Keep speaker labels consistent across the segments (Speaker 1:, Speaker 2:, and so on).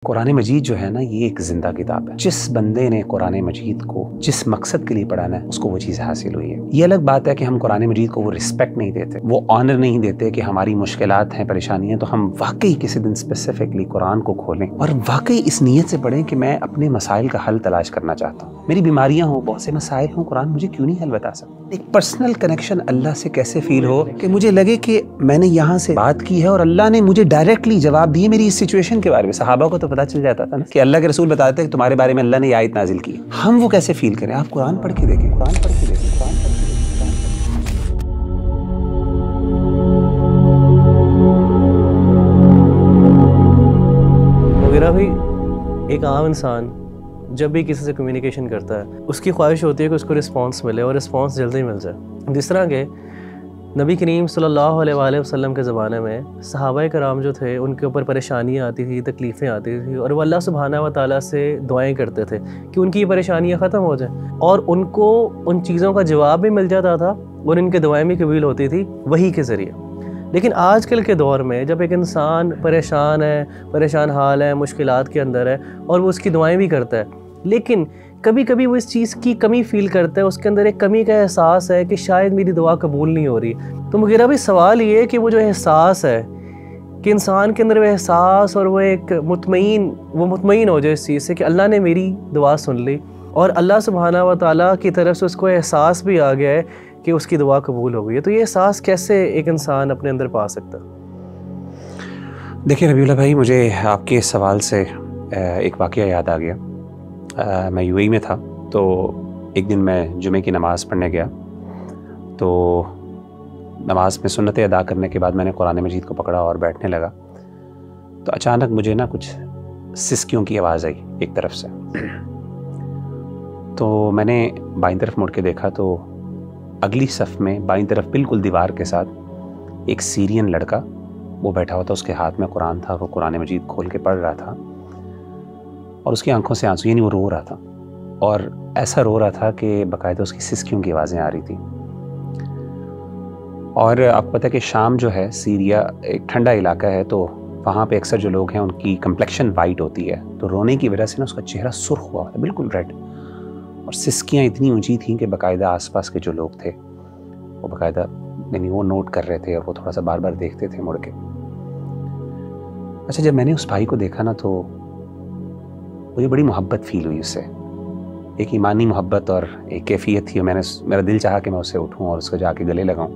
Speaker 1: قرآن مجید جو ہے نا، یہ ایک زندہ کتاب ہے. جس بندے نے قرآن مجید کو جس مقصد کے لیے پڑھانا ہے اس کو وہ چیز حاصل ہوئی ہے. یہ الگ بات ہے کہ ہم قرآن مجید کو وہ رسپیکٹ نہیں دیتے، وہ آنر نہیں دیتے کہ ہماری مشکلات ہیں، پریشانیاں ہیں، تو ہم واقعی کسی دن اسپیسیفکلی قرآن کو کھولیں اور واقعی اس نیت سے پڑھیں کہ میں اپنے مسائل کا حل تلاش کرنا چاہتا ہوں. میری بیماریاں ہوں، بہت سے مسائل ہوں، قرآن مجھے کیوں نہیں حل بتا سکتا. ایک پرسنل کنیکشن اللہ سے کیسے فیل ہو کہ مجھے لگے کہ میں نے یہاں سے بات کی ہے اور اللہ نے مجھے ڈائریکٹلی جواب دیے میری اس سچویشن کے بارے میں. صحابہ کو تو پتہ چل جاتا تھا نا کہ اللہ کے رسول بتاتے ہیں کہ تمہارے بارے میں اللہ نے یہ آیت نازل کی. ہم وہ کیسے فیل کریں؟ آپ قرآن پڑھ کے دیکھیں، قرآن پڑھ کے دیکھیں، قرآن پڑھ کے دیکھیں.
Speaker 2: مغیرہ بھائی، ایک عام انسان جب بھی کسی سے کمیونیکیشن کرتا ہے اس کی خواہش ہوتی ہے کہ اس کو رسپانس ملے اور رسپانس جلدی مل جائے. جس طرح کہ نبی کریم صلی اللہ علیہ وآلہ وسلم کے زمانے میں صحابہ کرام جو تھے ان کے اوپر پریشانیاں آتی تھی، تکلیفیں آتی تھی، اور وہ اللہ سبحانہ و تعالیٰ سے دعائیں کرتے تھے کہ ان کی یہ پریشانیاں ختم ہو جائیں، اور ان کو ان چیزوں کا جواب بھی مل جاتا تھا اور ان کے دعائیں بھی قبول ہوتی تھی وحی کے ذریعے. لیکن آج کل کے دور میں جب ایک انسان پریشان ہے، پریشان حال ہے، مشکلات کے اندر ہے، اور وہ اس کی دعائیں بھی کرتا ہے، لیکن کبھی کبھی وہ اس چیز کی کمی فیل کرتا ہے، اس کے اندر ایک کمی کا احساس ہے کہ شاید میری دعا قبول نہیں ہو رہی. تو مغیرہ بھائی، سوال یہ ہے کہ وہ جو احساس ہے کہ انسان کے اندر وہ احساس اور وہ ایک مطمئن ہو جائے اس چیز سے کہ اللہ نے میری دعا سن لی اور اللہ سبحانہ و تعالیٰ کی طرف سے اس کو احساس بھی آ گیا ہے کہ اس کی دعا قبول ہو گئی ہے. تو یہ احساس کیسے ایک انسان اپنے اندر پا سکتا ہے؟
Speaker 1: دیکھیں ربیع اللہ بھائی، مجھے آپ کے سوال سے ایک واقعہ یاد آ گیا. میں یو اے میں تھا، تو ایک دن میں جمعے کی نماز پڑھنے گیا. تو نماز میں سنتیں ادا کرنے کے بعد میں نے قرآن مجید کو پکڑا اور بیٹھنے لگا. تو اچانک مجھے نا کچھ سسکیوں کی آواز آئی ایک طرف سے. تو میں نے بائیں طرف مڑ کے دیکھا تو اگلی صف میں بائیں طرف بالکل دیوار کے ساتھ ایک سیرین لڑکا وہ بیٹھا ہوا تھا. اس کے ہاتھ میں قرآن تھا، وہ قرآن مجید کھول کے پڑھ رہا تھا اور اس کی آنکھوں سے آنسو، یعنی وہ رو رہا تھا، اور ایسا رو رہا تھا کہ باقاعدہ اس کی سسکیوں کی آوازیں آ رہی تھیں. اور آپ کو پتہ ہے کہ شام جو ہے، سیریا ایک ٹھنڈا علاقہ ہے، تو وہاں پہ اکثر جو لوگ ہیں ان کی کمپلیکشن وائٹ ہوتی ہے، تو رونے کی وجہ سے نا اس کا چہرہ سرخ ہوا تھا، بالکل ریڈ، اور سسکیاں اتنی اونچی تھیں کہ باقاعدہ آس پاس کے جو لوگ تھے وہ باقاعدہ یعنی وہ نوٹ کر رہے تھے اور وہ تھوڑا سا بار بار دیکھتے تھے مڑ کے. اچھا، جب میں نے اس بھائی کو دیکھا نا تو مجھے بڑی محبت فیل ہوئی اس سے، ایک ایمانی محبت اور ایک کیفیت تھی. میرا دل چاہا کہ میں اسے اٹھوں اور اس کو جا کے گلے لگاؤں.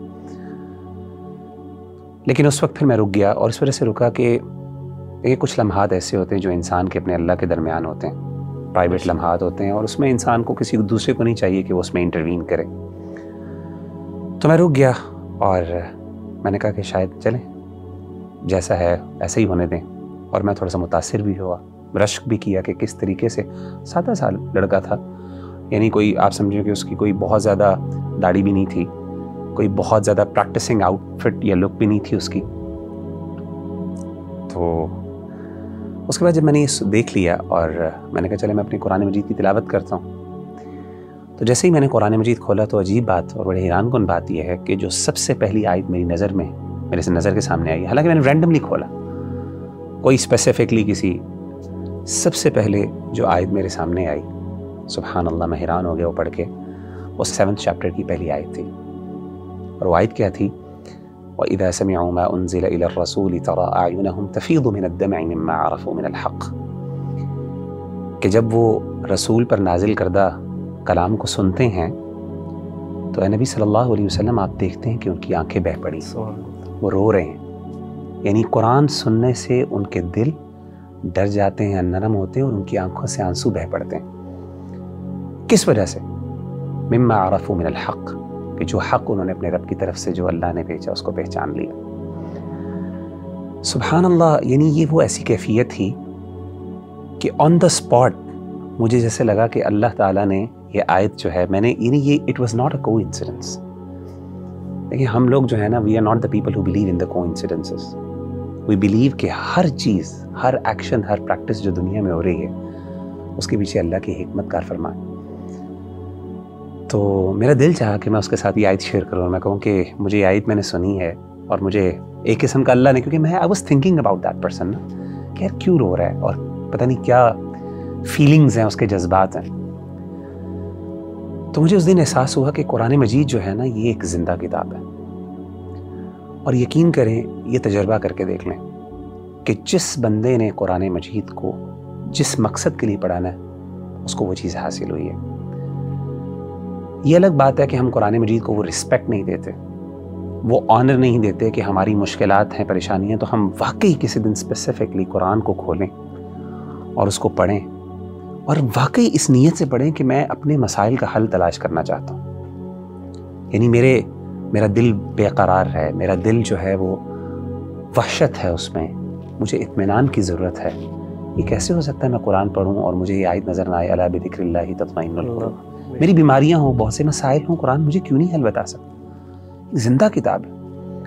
Speaker 1: لیکن اس وقت پھر میں رک گیا، اور اس وجہ سے رکا کہ یہ کچھ لمحات ایسے ہوتے ہیں جو انسان کے اپنے اللہ کے درمیان ہوتے ہیں، پرائیویٹ لمحات ہوتے ہیں، اور اس میں انسان کو کسی دوسرے کو نہیں چاہیے کہ وہ اس میں انٹروین کرے. تو میں رک گیا اور میں نے کہا کہ شاید چلیں، جیسا ہے ایسا ہی ہونے دیں. اور میں تھوڑا سا متاثر بھی ہوا، رشک بھی کیا کہ کس طریقے سے 7 سال لڑکا تھا، یعنی کوئی آپ سمجھیں کہ اس کی کوئی بہت زیادہ داڑھی بھی نہیں تھی، کوئی بہت زیادہ پریکٹسنگ آؤٹ فٹ یا لک بھی نہیں تھی اس کی. تو اس کے بعد جب میں نے یہ دیکھ لیا اور میں نے کہا چلے میں اپنی قرآن مجید کی تلاوت کرتا ہوں. تو جیسے ہی میں نے قرآن مجید کھولا تو عجیب بات اور بڑے حیران کن بات یہ ہے کہ جو سب سے پہلی آیت میرے سے نظر کے سامنے آئی، حالانکہ میں نے رینڈملی کھولا، کوئی اسپیسیفکلی کسی، سب سے پہلے جو آیت میرے سامنے آئی، سبحان اللہ، میں حیران ہو گیا وہ پڑھ کے. وہ 7 چیپٹر کی پہلی آیت تھی، اور وہ آیت کیا تھی؟ وَإِذَا سَمِعُوا مَا أُنزِلَ إِلَى الرَّسُولِ تَرَىٰ أَعْيُنَهُمْ تَفِيضُ مِنَ الدَّمْعِ مِمَّا عَرَفُوا مِنَ الْحَقِّ. کہ جب وہ رسول پر نازل کردہ کلام کو سنتے ہیں تو اے نبی صلی اللہ علیہ وسلم، آپ دیکھتے ہیں کہ ان کی آنکھیں بہہ پڑی، وہ رو رہے ہیں. یعنی قرآن سننے سے ان کے دل ڈر جاتے ہیں، نرم ہوتے ہیں، اور ان کی آنکھوں سے آنسو بہہ پڑتے ہیں. کس وجہ سے؟ مما عرفوا من الحق، کہ جو حق انہوں نے اپنے رب کی طرف سے جو اللہ نے بھیجا اس کو پہچان لیا. سبحان اللہ، یعنی یہ وہ ایسی کیفیت تھی کہ آن دا اسپاٹ مجھے جیسے لگا کہ اللہ تعالیٰ نے یہ آیت جو ہے، میں نے یعنی یہ اٹ واز ناٹ اے کو انسیڈنس. دیکھیں ہم لوگ جو ہے نا، we are not the people who believe in the coincidences. We believe کہ ہر چیز، ہر ایکشن، ہر پریکٹس جو دنیا میں ہو رہی ہے اس کے پیچھے اللہ کی حکمت کار فرمان. تو میرا دل چاہا کہ میں اس کے ساتھ یہ آیت شیئر کروں، اور میں کہوں کہ مجھے یہ آیت میں نے سنی ہے، اور مجھے ایک قسم کا اللہ نے، کیونکہ میں I was thinking about that person نا، کہ یار کیوں رو رہا ہے اور पता नहीं क्या फीलिंग्स हैं, उसके जज्बात हैं। तो मुझे उस दिन एहसास हुआ कि कुरान मजीद जो है ना, ये एक ज़िंदा किताब है। और यकीन करें, ये तजर्बा करके देख लें कि जिस बंदे ने कुरान मजीद को जिस मकसद के लिए पढ़ाना है, उसको वो चीज़ हासिल हुई है। ये अलग बात है कि हम कुरान मजीद को वो रिस्पेक्ट नहीं देते, वो ऑनर नहीं देते कि हमारी मुश्किलात हैं, परेशानियाँ हैं, तो हम वाकई किसी दिन स्पेसिफिकली कुरान को खोलें और उसको पढ़ें, और वाकई इस नीयत से पढ़ें कि मैं अपने मसाइल का हल तलाश करना चाहता हूँ। यानी मेरा दिल बेकरार है, मेरा दिल जो है वो वहशत है, उसमें मुझे इत्मीनान की ज़रूरत है। ये कैसे हो सकता है मैं कुरान पढ़ूं और मुझे ये आयत नज़र ना आए, अला बिज़िक्रिल्लाहि तत्मइन्नुल क़ुलूब। मेरी बीमारियां हों, बहुत से मसाइल हों, कुरान मुझे क्यों नहीं हल बता सकता? ज़िंदा किताब है।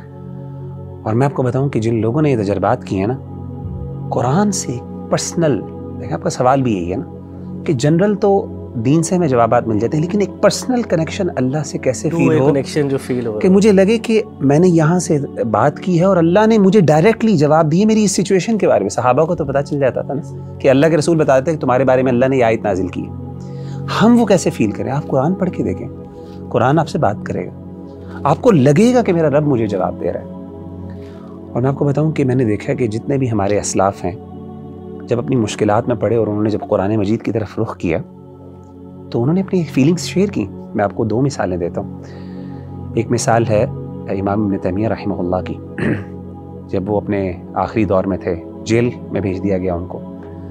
Speaker 1: और मैं आपको बताऊं कि जिन लोगों ने ये तजर्बात किए हैं ना, कुरान से पर्सनल, देखिए आपका सवाल भी यही है ना कि जनरल तो दीन से हमें जवाबात मिल जाते हैं, लेकिन एक पर्सनल कनेक्शन अल्लाह से कैसे फील हो,
Speaker 2: कनेक्शन जो फील हो
Speaker 1: कि मुझे लगे कि मैंने यहाँ से बात की है और अल्लाह ने मुझे डायरेक्टली जवाब दिए मेरी इस सिचुएशन के बारे में। सहाबा को तो पता चल जाता था ना कि अल्लाह के रसूल बताते थे कि तुम्हारे बारे में अल्लाह ने ये आयत नाजिल की है। हम वो कैसे फील करें? आप कुरान पढ़ के देखें, कुरान आपसे बात करेगा, आपको लगेगा कि मेरा रब मुझे जवाब दे रहा है। और मैं आपको बताऊँ कि मैंने देखा कि जितने भी हमारे असलाफ हैं, जब अपनी मुश्किलात में पड़े और उन्होंने जब कुरान मजीद की तरफ रुख किया, तो उन्होंने अपनी फीलिंग्स शेयर की। मैं आपको 2 मिसालें देता हूँ। एक मिसाल है इमाम इब्न तैमिया रहमहुल्लाह की। जब वो अपने आखिरी दौर में थे, जेल में भेज दिया गया उनको,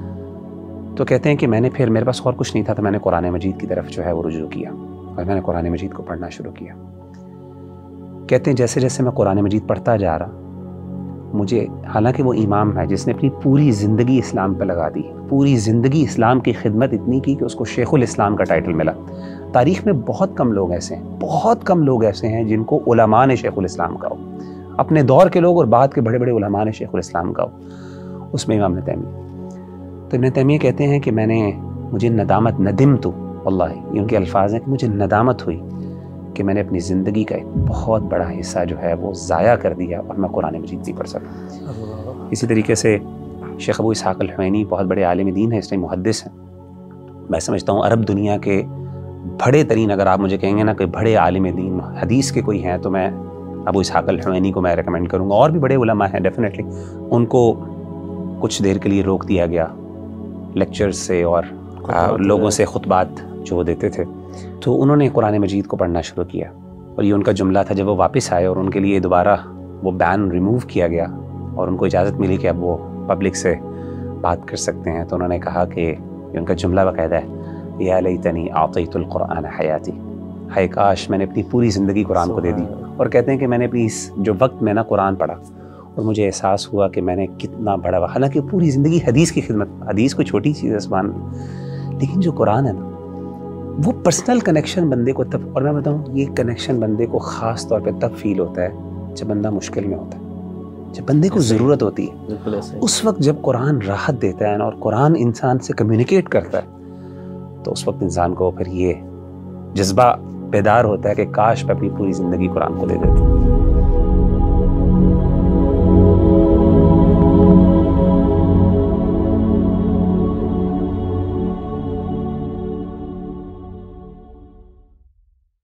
Speaker 1: तो कहते हैं कि मेरे पास और कुछ नहीं था, तो मैंने कुरान मजीद की तरफ जो है वो रुजू किया और मैंने कुरान मजीद को पढ़ना शुरू किया। कहते हैं जैसे जैसे मैं कुरान मजीद पढ़ता जा रहा, मुझे, हालांकि वो इमाम है जिसने अपनी पूरी ज़िंदगी इस्लाम पे लगा दी, पूरी ज़िंदगी इस्लाम की खिदमत इतनी की कि उसको शेखुल इस्लाम का टाइटल मिला। तारीख़ में बहुत कम लोग ऐसे हैं जिनको उलमा ने शेखुल इस्लाम कहा हो, अपने दौर के लोग और बाद के बड़े बड़े उलमा ने शेखुल इस्लाम कहा हो, उसमें इमाम इब्न तैमिया। तो इब्न तैमिया कहते हैं कि मुझे नदामत, नदिमतु वल्लाहि, ये उनके अल्फाज हैं कि मुझे नदामत हुई कि मैंने अपनी ज़िंदगी का एक बहुत बड़ा हिस्सा जो है वो ज़ाया कर दिया और मैं कुरान मजीद नहीं पढ़ सका। इसी तरीके से शेख अबू इसहाक़ अल-हुवैनी बहुत बड़े आलिम दीन हैं, इसलिए मुहद्दिस हैं। मैं समझता हूँ अरब दुनिया के बड़े तरीन, अगर आप मुझे कहेंगे ना कि बड़े आलिम दीन हदीस के कोई हैं, तो मैं अबू इसहाक़ अल-हुवैनी को मैं रेकमेंड करूँगा। और भी बड़े उलमा हैं डेफिनेटली, उनको कुछ देर के लिए रोक दिया गया लेक्चर्स से और लोगों से खुतबात जो देते थे, तो उन्होंने कुरान मजीद को पढ़ना शुरू किया। और ये उनका जुमला था जब वो वापस आए और उनके लिए दोबारा वो बैन रिमूव किया गया और उनको इजाज़त मिली कि अब वो पब्लिक से बात कर सकते हैं, तो उन्होंने कहा कि ये उनका जुमला बाकायदा है, या लैतनी आतैतुल कुरान हयाती, हाय काश मैंने अपनी पूरी ज़िंदगी कुरान को दे दी। और कहते हैं कि मैंने अपनी इस जो वक्त में ना कुरान पढ़ा और मुझे एहसास हुआ कि मैंने कितना बड़ा, हालांकि पूरी ज़िंदगी हदीस की खिदमत, हदीस कोई छोटी चीज़ है सुभान, लेकिन जो कुरान है ना, वो पर्सनल कनेक्शन बंदे को तब, और मैं बताऊँ ये कनेक्शन बंदे को ख़ास तौर पे तब फील होता है जब बंदा मुश्किल में होता है, जब बंदे को ज़रूरत होती है। उस वक्त जब कुरान राहत देता है और कुरान इंसान से कम्युनिकेट करता है, तो उस वक्त इंसान को फिर ये जज्बा बेदार होता है कि काश मैं अपनी पूरी ज़िंदगी कुरान को दे देता।